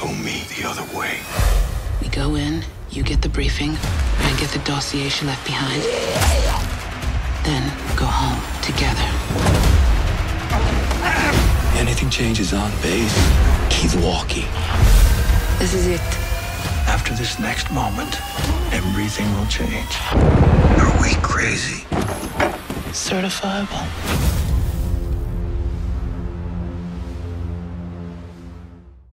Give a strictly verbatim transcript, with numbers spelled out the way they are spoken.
show me the other way. We go in, you get the briefing, I get the dossier she left behind. Then go home together. Anything changes on base, keep walking. This is it. After this next moment, everything will change. Are we crazy? Certifiable.